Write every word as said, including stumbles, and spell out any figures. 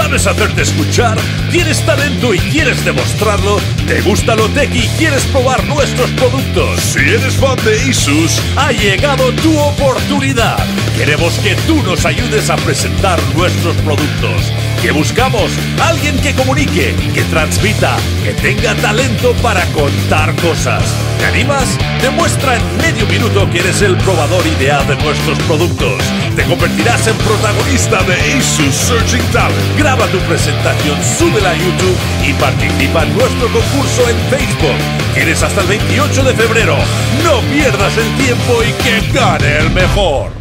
¿Sabes hacerte escuchar? ¿Tienes talento y quieres demostrarlo? ¿Te gusta lo tech y quieres probar nuestros productos? Si eres fan de Asus, ha llegado tu oportunidad. Queremos que tú nos ayudes a presentar nuestros productos. ¿Qué buscamos? Alguien que comunique, que transmita, que tenga talento para contar cosas. ¿Te animas? Demuestra en medio minuto que eres el probador ideal de nuestros productos. Te convertirás en protagonista de Asus Searching Talent. Graba tu presentación, súbela a YouTube y participa en nuestro concurso en Facebook. Tienes hasta el veintiocho de febrero. No pierdas el tiempo y que gane el mejor.